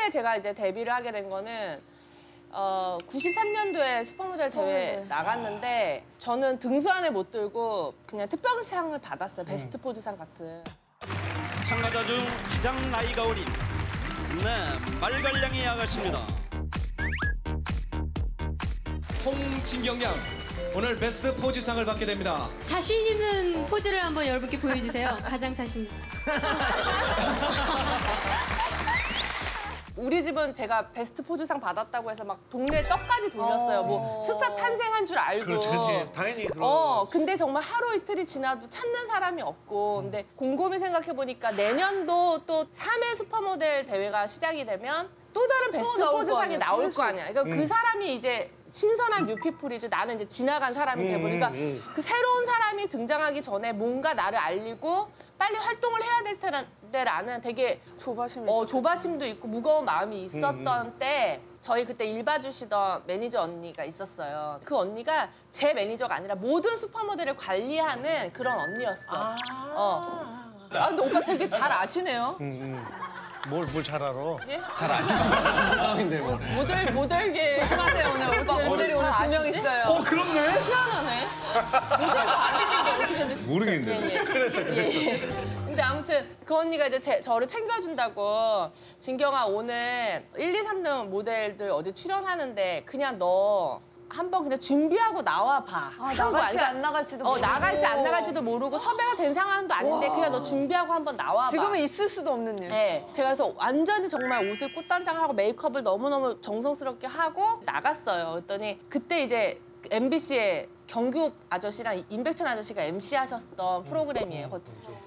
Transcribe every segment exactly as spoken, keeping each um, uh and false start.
처음에 제가 이제 데뷔를 하게 된 거는 어, 구십삼 년도에 슈퍼모델 대회 나갔는데 저는 등수 안에 못 들고 그냥 특별상을 받았어요. 베스트 포즈상 같은. 참가자 중 가장 나이가 어린 네, 말갈량이 아가씨입니다. 홍진경 양, 오늘 베스트 포즈상을 받게 됩니다. 자신 있는 포즈를 한번 여러분께 보여주세요. 가장 자신 있는. 우리 집은 제가 베스트 포즈상 받았다고 해서 막 동네 떡까지 돌렸어요. 뭐 스타 탄생한 줄 알고. 그렇지, 그렇지. 당연히 그런. 어, 근데 정말 하루 이틀이 지나도 찾는 사람이 없고. 근데 곰곰이 생각해 보니까 내년도 또 삼 회 슈퍼모델 대회가 시작이 되면 또 다른 베스트 나올 포즈상이 거 나올 계속. 거 아니야. 그러니까 음. 그 사람이 이제 신선한 뉴피플이지 나는 이제 지나간 사람이 돼 보니까 음, 음. 그 새로운 사람이 등장하기 전에 뭔가 나를 알리고 빨리 활동을 해야 될 때라는 되게 조바심이 어, 조바심도 있고 무거운 마음이 있었던 음. 때 저희 그때 일 봐주시던 매니저 언니가 있었어요. 그 언니가 제 매니저가 아니라 모든 슈퍼모델을 관리하는 그런 언니였어. 아, 어. 아 근데 오빠 되게 잘 아시네요. 음, 음. 뭘, 뭘 잘 알아? 예? 잘 아시는 상황인데 뭐. 모델, 모델계. 조심하세요, 오늘. 오빠 모델이 오늘 두 명 있어요. 어, 그렇네? 희한하네. 모델도 아니신 게 어떻게 됐 모르겠는데. 예, 예. 그랬어, 그랬어. 예, 예. 근데 아무튼 그 언니가 이제 제, 저를 챙겨준다고 진경아 오늘 일, 이, 삼 등 모델들 어디 출연하는데 그냥 너 한번 그냥 준비하고 나와봐. 아, 나갈지 안 나갈지도 모르고. 어, 나갈지 안 나갈지도 모르고 섭외가 된 상황도 아닌데 그냥 너 준비하고 한번 나와봐. 지금은 있을 수도 없는 일. 네, 제가 그래서 완전히 정말 옷을 꽃단장하고 메이크업을 너무너무 정성스럽게 하고 나갔어요. 그랬더니 그때 이제 엠비씨에 경규 아저씨랑 임백천 아저씨가 엠씨 하셨던 프로그램이에요.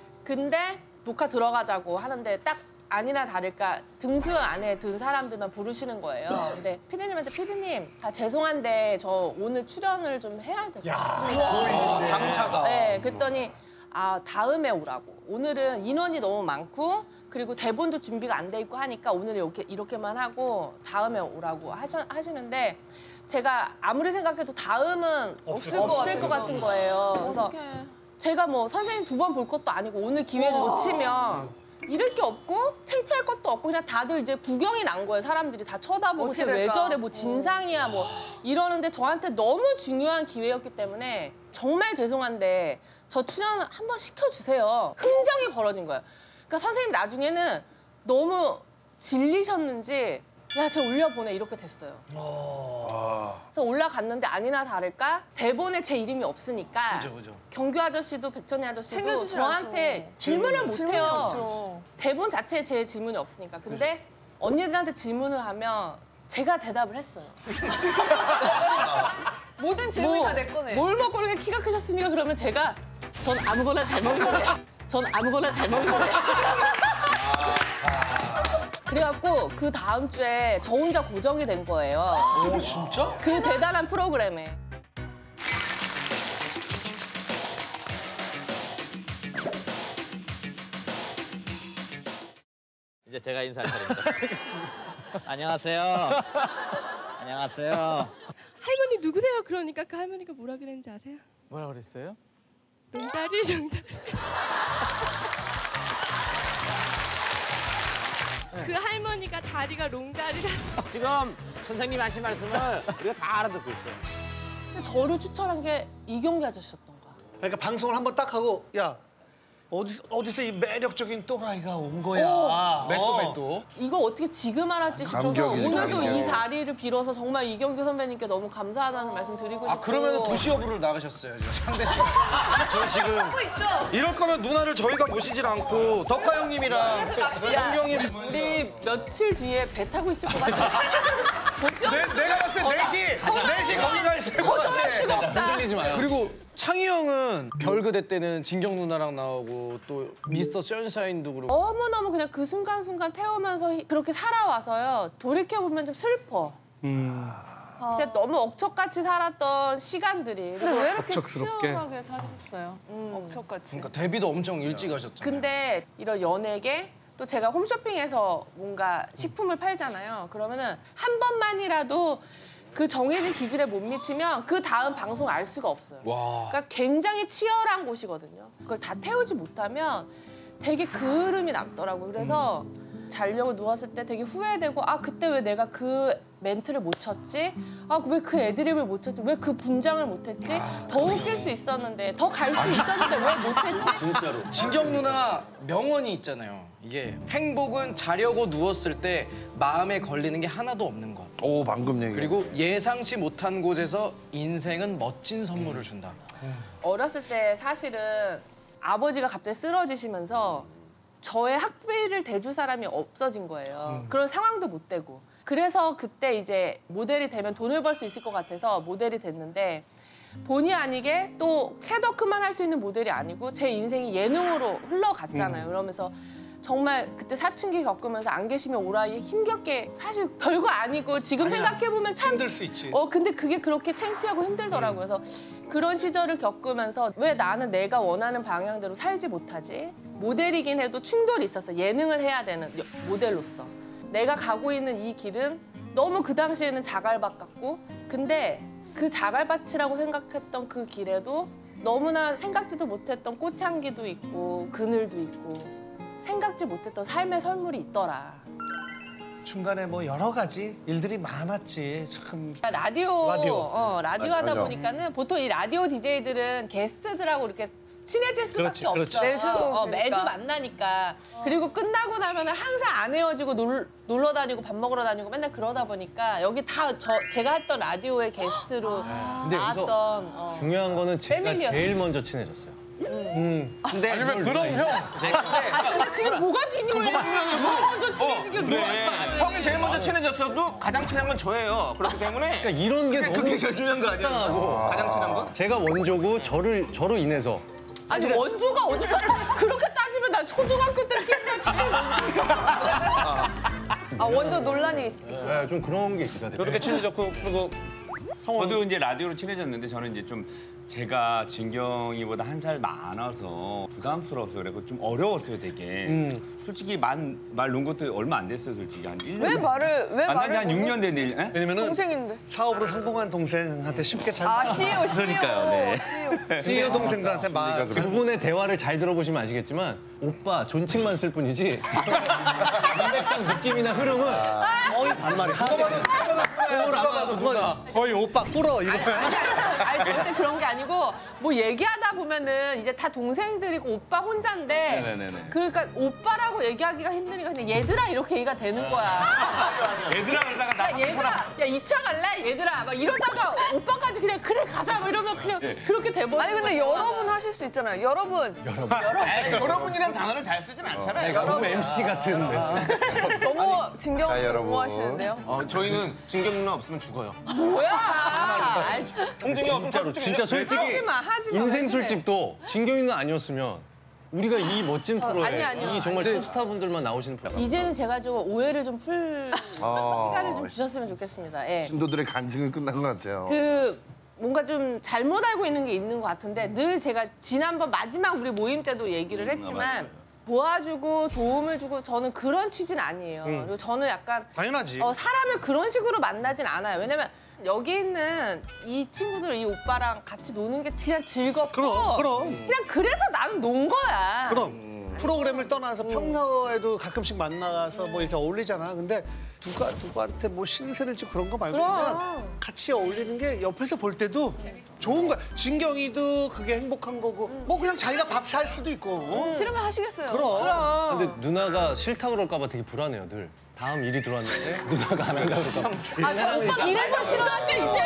근데 녹화 들어가자고 하는데 딱 아니나 다를까 등수 안에 든 사람들만 부르시는 거예요. 근데 피디님한테 피디님 아, 죄송한데 저 오늘 출연을 좀 해야 될 것 같습니다. 당차다. 네, 그랬더니 아 다음에 오라고. 오늘은 인원이 너무 많고 그리고 대본도 준비가 안 돼 있고 하니까 오늘 이렇게 이렇게만 하고 다음에 오라고 하셔, 하시는데 제가 아무리 생각해도 다음은 없을, 없을 것, 것 같은 거예요. 그래서 어떡해. 제가 뭐 선생님 두 번 볼 것도 아니고 오늘 기회를 놓치면 이럴 게 없고 창피할 것도 없고 그냥 다들 이제 구경이 난 거예요. 사람들이 다 쳐다보고 쟤 왜 저래 뭐 진상이야 뭐 이러는데 저한테 너무 중요한 기회였기 때문에 정말 죄송한데 저 출연 한번 시켜주세요. 흥정이 벌어진 거예요. 그러니까 선생님 나중에는 너무 질리셨는지 야, 저 올려보내 이렇게 됐어요. 그래서 올라갔는데 아니나 다를까 대본에 제 이름이 없으니까 그죠, 그죠. 경규 아저씨도 백천이 아저씨도 챙겨주지 저한테 않죠. 질문을 못 질문이 해요. 없죠. 대본 자체에 제 질문이 없으니까. 근데 언니들한테 질문을 하면 제가 대답을 했어요. 모든 질문이 뭐, 다 내 거네. 뭘 먹고 이렇게 키가 크셨습니까? 그러면 제가 전 아무거나 잘 먹는데 전 아무거나 잘 먹는데 그래갖고 그 다음 주에 저 혼자 고정이 된 거예요. 오, 진짜? 그 대단한 프로그램에. 이제 제가 인사할 차례입니다. 안녕하세요. 안녕하세요. 할머니 누구세요? 그러니까 그 할머니가 뭐라 그랬는지 아세요? 뭐라 그랬어요? 롱다리 롱다리. 그 할머니가 다리가 롱다리라. 지금 선생님이 하신 말씀을 우리가 다 알아듣고 있어요. 저를 추천한 게 이경규 아저씨였던 거야. 그러니까 방송을 한번 딱 하고 야 어디, 어디서 이 매력적인 또라이가 온 거야. 맷도 맷도. 이걸 어떻게 지금 알았지 싶어서 감격이지, 오늘도 감격. 이 자리를 빌어서 정말 이경규 선배님께 너무 감사하다는 말씀 드리고 싶고. 아 그러면 도시어부를 나가셨어야죠 상대 씨. 저희 지금 이럴 거면 누나를 저희가 모시질 않고 덕화 형님이랑 형경님 우리 며칠 뒤에 배 타고 있을 것 같아. 내, 내가 봤을 때 넷이 넷이 거기가 있을 것 같아. 흔들리지 마요. 그리고 창희 형은 별그대 때는 진경 누나랑 나오고 또 미스터 선샤인도 그렇고 너무너무 그냥 그 순간순간 태우면서 그렇게 살아와서요. 돌이켜보면 좀 슬퍼. 음. 진짜 너무 억척같이 살았던 시간들이. 근데 왜 이렇게 억척스럽게. 치열하게 사셨어요? 음. 억척같이. 그러니까 데뷔도 엄청 일찍 하셨잖아요. 근데 이런 연예계 또 제가 홈쇼핑에서 뭔가 식품을 팔잖아요. 그러면은 한 번만이라도 그 정해진 기준에 못 미치면 그 다음 방송을 알 수가 없어요. 와. 그러니까 굉장히 치열한 곳이거든요. 그걸 다 태우지 못하면 되게 그을음이 남더라고요. 그래서 자려고 누웠을 때 되게 후회되고 아 그때 왜 내가 그 멘트를 못 쳤지? 아 왜 그 애드립을 못 쳤지? 왜 그 분장을 못 했지? 더 웃길 수 있었는데 더 갈 수 있었는데 왜 못 했지? 진짜로. 진경 누나 명언이 있잖아요. 이게 행복은 자려고 누웠을 때 마음에 걸리는 게 하나도 없는 것. 오 방금 얘기. 그리고 예상치 못한 곳에서 인생은 멋진 선물을 준다. 어렸을 때 사실은 아버지가 갑자기 쓰러지시면서 저의 학비를 대줄 사람이 없어진 거예요. 그런 상황도 못 되고. 그래서 그때 이제 모델이 되면 돈을 벌 수 있을 것 같아서 모델이 됐는데 본의 아니게 또 캐더크만 할 수 있는 모델이 아니고 제 인생이 예능으로 흘러갔잖아요. 그러면서 정말 그때 사춘기 겪으면서 안 계시면 오라이 힘겹게 사실 별거 아니고 지금 아니야. 생각해보면 참 힘들 수 있지. 어 근데 그게 그렇게 창피하고 힘들더라고요. 그래서 그런 시절을 겪으면서 왜 나는 내가 원하는 방향대로 살지 못하지? 모델이긴 해도 충돌이 있었어. 예능을 해야 되는 여- 모델로서. 내가 가고 있는 이 길은 너무 그 당시에는 자갈밭 같고 근데 그 자갈밭이라고 생각했던 그 길에도 너무나 생각지도 못했던 꽃향기도 있고 그늘도 있고 생각지 못했던 삶의 선물이 있더라. 중간에 뭐 여러 가지 일들이 많았지. 참. 라디오, 라디오. 어, 라디오 맞아, 하다 맞아. 보니까는 보통 이 라디오 디제이들은 게스트들하고 이렇게 친해질 수밖에 그렇지, 그렇지. 없어. 매주 어, 그러니까. 매주 만나니까. 그리고 끝나고 나면 항상 안 헤어지고 놀, 놀러 다니고 밥 먹으러 다니고 맨날 그러다 보니까 여기 다 저, 제가 했던 라디오의 게스트로 근데 나왔던 여기서 어. 중요한 거는 제가 패밀리였어. 제일 먼저 친해졌어요. 근데 아니면 그럼 형. 아, 근데 그게 뭐가 중요해? 누가 먼저 친해진 게 뭐가 중요해? 형이 제일 먼저 친해졌어도 가장 친한 건 저예요. 그렇기 때문에 그러니까 이런 게 너무 그게 제일 중요한 거 아니에요? 속상하고 가장 친한 건? 제가 원조고 저를 저로 인해서 아니 원조가 어디서 그렇게 따지면 난 초등학교 때 친구가 제일 원조야. 아 원조 논란이 있... 네, 좀 그런 게 있어야 돼요. 이렇게 친해졌고 그리고 성원. 저도 이제 라디오로 친해졌는데 저는 이제 좀 제가 진경이보다 한 살 많아서 부담스러웠어요. 그래서 좀 어려웠어요, 되게. 음. 솔직히 만, 말 놓은 것도 얼마 안 됐어요, 솔직히. 한 일 년. 왜 말을 왜 만난 말을 지한 육 년 됐는데. 일- 에? 왜냐면은 동생인데. 사업으로 성공한 동생한테 쉽게 잘. 아 씨오 씨오. 그러니까요, 네. 씨오. 씨이오 동생들한테 말. 두 분의 대화를 잘 들어보시면 아시겠지만 오빠 존칭만 쓸 뿐이지 인맥상 느낌이나 흐름은 거의 반말이 하나도 누가 거의 오빠 꿇어 이거. 아니, 아니, 절대 그런 게 아니고 뭐 얘기하다 보면은 이제 다 동생들이고 오빠 혼자인데 네네네. 그러니까 오빠라고 얘기하기가 힘드니까 그냥 얘들아 이렇게 얘기가 되는 거야. 얘들아 그러다가 나 야 얘들아, 야 이 차 갈래? 얘들아 막 이러다가 오빠까지 그냥 그래 가자 막 이러면 그냥 그렇게 돼버려. 아니 근데 여러분 하실 수 있잖아요. 여러분. 에이, 여러분이란 단어를 잘 쓰진 않잖아요. 너무 엠씨 같은 멘트. 너무 진경 자, 여러분. 너무 하시는데요. 어, 저희는 진경 누나 없으면 죽어요. 뭐야? 아이, 홍진이 없으면 진짜로 진짜 솔직히 하지 마, 하지 마. 인생 왜 그래? 술집도 진경이는 아니었으면 우리가 이 멋진 프로에 아니, 아니요. 이 정말 톱스타분들만 나오시는 프로. 이제는 제가 좀 오해를 좀 풀 아. 시간을 좀 주셨으면 좋겠습니다. 예. 신도들의 간증은 끝난 것 같아요. 그 뭔가 좀 잘못 알고 있는 게 있는 것 같은데 늘 제가 지난번 마지막 우리 모임 때도 얘기를 했지만 도와주고 도움을 주고 저는 그런 취지는 아니에요. 그리고 저는 약간 당연하지. 어, 사람을 그런 식으로 만나진 않아요. 왜냐면 여기 있는 이 친구들, 이 오빠랑 같이 노는 게 그냥 즐겁고 그럼, 그럼. 그냥 그래서 나는 논 거야. 그럼 프로그램을 떠나서 평소에도 가끔씩 만나서 뭐 이렇게 어울리잖아. 근데 누가 누구한테 뭐 신세를 지고 그런 거 말고 그럼. 그냥 같이 어울리는 게 옆에서 볼 때도 좋은 거야. 진경이도 그게 행복한 거고 뭐 그냥 자기가 밥 살 수도 있고. 어? 싫으면 하시겠어요. 그럼. 근데 누나가 싫다 그럴까 봐 되게 불안해요, 늘. 다음 일이 들어왔는데 누나가 안 한다고 그럴까 봐. 아, 저 오빠 이래서 싫어하지 이제.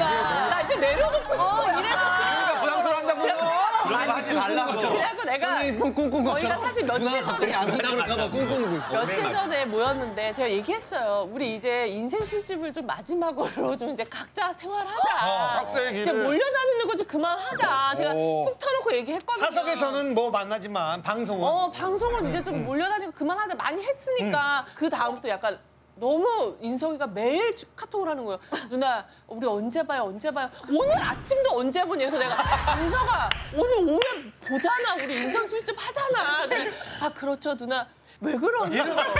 나 이제 내려놓고 싶어. 어, 이래서 싫어. 부담스러워한다고. 그런 거 하지 말라고. 그래갖고 내가 선생님 꿍꿍꿍 저희가 사실 며칠 누나가 갑자기 안 한다 그럴까 봐 꿍꿍이고 있어. 며칠 전에 모였는데 제가 얘기했어요. 우리 이제 인생 술집을 좀 마지막으로 좀 이제 각자 생활하자. 각자의 이제 길을. 몰려다니는 거 좀 그만하자. 제가 오. 툭 터놓고 얘기했거든요. 사석에서는 뭐 만나지만 방송은 어 방송은 이제 좀 몰려다니고 그만하자. 많이 했으니까 그 다음부터 약간 너무 인석이가 매일 카톡을 하는 거예요. 누나 우리 언제 봐요 언제 봐요. 오늘 아침도 언제 보니. 그래서 내가 인석아 오늘 오후에 보잖아. 우리 인성 술집 하잖아. 그랬더니, 아 그렇죠 누나. 왜 그러냐.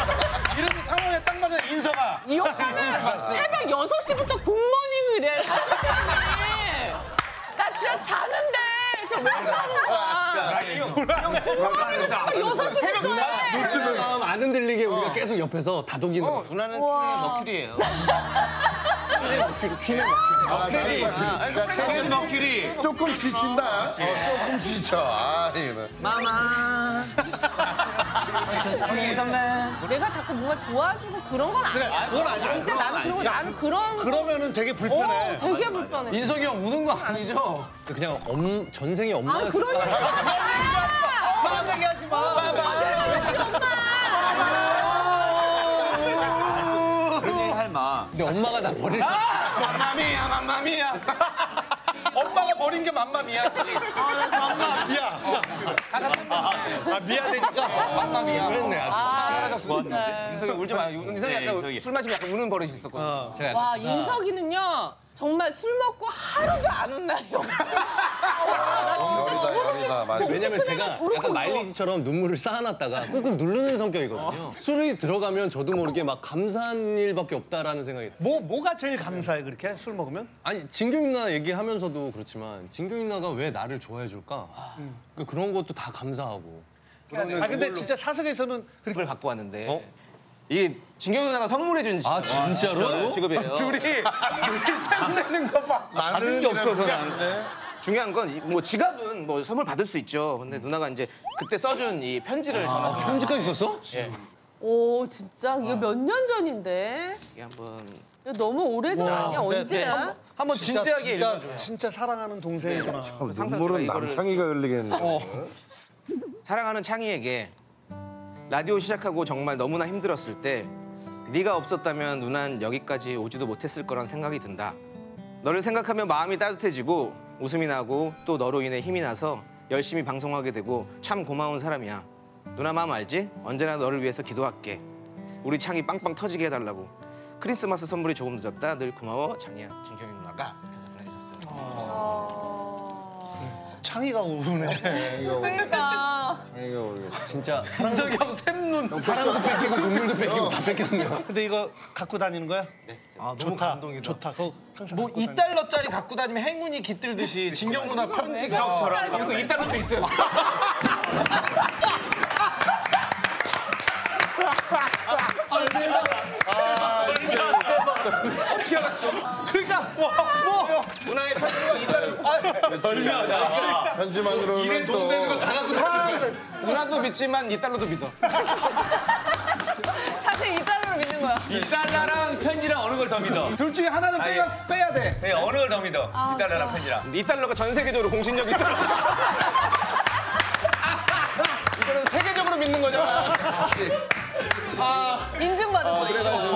이름 상황에 딱 맞아 인서가. 이 오빠는 새벽 여섯 시부터 굿모닝을 해. 나 진짜 자는데 왜 그러는 거야? 여섯 시 누나 마음 안 흔들리게 우리가 계속 옆에서 다독이는 거. 누나는 머큐리예요. 퀴네 머큐리. 머큐리. 머큐리. 조금 지친다. 어, 조금 지쳐. 아, 이거는. 마마. 내가 자꾸 뭔가 도와주고 그런 건 그래, 아니야. 그건 아니야. 진짜 나는 그러고 나는 그런 거 그러면은 되게 어, 불편해. 되게 불편해. 인석이 형 우는 거 아니죠? 그냥 엄, 전생에 아, 엄마였을 그런 얘기 그런 얘기 하지 마. 그런 얘기 할 마. 근데 엄마가 나 버릴 때 맘마미야, 맘마미야. 엄마가 버린 게 맘마미야. 맘마 미야. 아 미야되니까. 맘마미야. 그랬네. 아주. 인석이 울지 마. 인석이 네, 약간 인석이. 술 마시면 약간 우는 버릇이 있었거든. 제가 와, 약간 인석이는요. 정말 술 먹고 하루도 안 온 날이 없어. 열이다, 열이다. 맞아. 왜냐면 큰 애가 제가 저렇게 약간 울어. 말리지처럼 눈물을 쌓아놨다가 꾹꾹 누르는 성격이거든요. 술이 들어가면 저도 모르게 막 감사한 일밖에 없다라는 생각이. 뭐 뭐가 제일 감사해 그렇게 술 먹으면? 아니 진경 누나 얘기하면서도 그렇지만 진경 누나가 왜 나를 좋아해 줄까? 그 그런 것도 다 감사하고. 아 근데 진짜 사석에서는 그렇게 그걸 갖고 왔는데 이게 진경 누나가 선물해준 아 진짜로? 직업이에요. 둘이 둘이 샘내는 거 봐. 받은 게 없어서 나는. 중요한 건 뭐 지갑은 뭐 선물 받을 수 있죠. 근데 누나가 이제 그때 써준 이 편지를 전화. 편지까지 썼어? 예. 오, 진짜 이게 몇 년 전인데? 이게 한번 이거 너무 오래전 아니야? 근데- 언제야? 한번 진짜 진지하게 진짜, 읽어줘. 진짜 사랑하는 동생이구나. 눈물은 이거를- 남창이가 흘리겠네. 사랑하는 창희에게 라디오 시작하고 정말 너무나 힘들었을 때 네가 없었다면 누난 여기까지 오지도 못했을 거란 생각이 든다. 너를 생각하면 마음이 따뜻해지고 웃음이 나고 또 너로 인해 힘이 나서 열심히 방송하게 되고 참 고마운 사람이야. 누나 마음 알지? 언제나 너를 위해서 기도할게. 우리 창희 빵빵 터지게 해달라고. 크리스마스 선물이 조금 늦었다. 늘 고마워 창희야. 진경이 누나가 계속 보내주셨어요. 창이가 우네. 그러니까. 창이가 우리. 진짜 사랑, 인석이 형 샘눈. 사랑도 뺏기고 눈물도 뺏기고 다 뺏겼네요. 근데 이거 갖고 다니는 거야? 네. 아 너무 좋다. 감동이다. 좋다. 그거 항상 뭐 갖고 이 다니- 달러짜리 갖고 다니면 행운이 깃들듯이 진경 누나 편지가 이거 이 달러도 있어요. 어떻게 알았어? 그러니까 뭐 누나의 편지가 이 달러. 절묘하다. 편지만으로는 또. 누나도 믿지만 이 달러도 믿어. 사실 이 달러를 믿는 거야. 이 달러랑 편지랑 어느 걸 더 믿어? 둘 중에 하나는 빼야, 빼야 돼. 네, 어느 걸 더 믿어? 이 달러랑 편지랑. 이 달러가 전 세계적으로 공신력이 있어. 이거는 세계적으로 믿는 거잖아. 인증받은 거야.